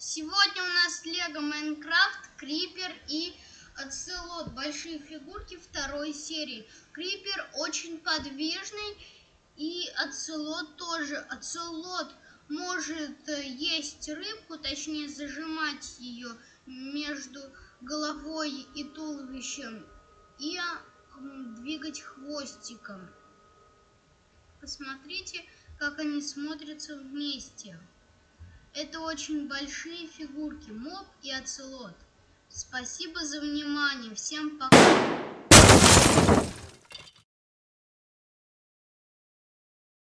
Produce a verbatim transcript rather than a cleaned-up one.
Сегодня у нас Лего Майнкрафт, Крипер и Оцелот. Большие фигурки второй серии. Крипер очень подвижный и Оцелот тоже. Оцелот может есть рыбку, точнее зажимать ее между головой и туловищем и двигать хвостиком. Посмотрите, как они смотрятся вместе. Это очень большие фигурки, Моб и Оцелот. Спасибо за внимание. Всем пока.